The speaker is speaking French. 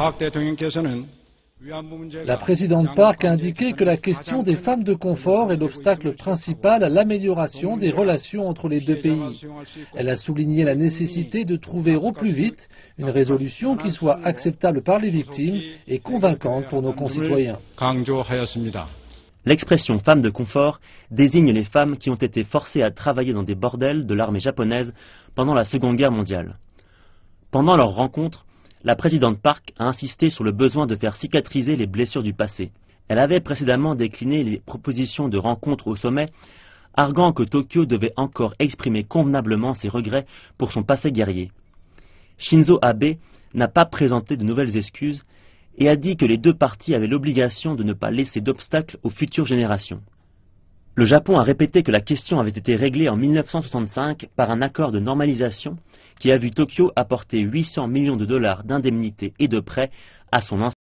La présidente Park a indiqué que la question des femmes de confort est l'obstacle principal à l'amélioration des relations entre les deux pays. Elle a souligné la nécessité de trouver au plus vite une résolution qui soit acceptable par les victimes et convaincante pour nos concitoyens. L'expression « femme de confort » désigne les femmes qui ont été forcées à travailler dans des bordels de l'armée japonaise pendant la Seconde Guerre mondiale. Pendant leur rencontre, la présidente Park a insisté sur le besoin de faire cicatriser les blessures du passé. Elle avait précédemment décliné les propositions de rencontre au sommet, arguant que Tokyo devait encore exprimer convenablement ses regrets pour son passé guerrier. Shinzo Abe n'a pas présenté de nouvelles excuses et a dit que les deux parties avaient l'obligation de ne pas laisser d'obstacles aux futures générations. Le Japon a répété que la question avait été réglée en 1965 par un accord de normalisation qui a vu Tokyo apporter 800 millions de dollars d'indemnités et de prêts à son ancien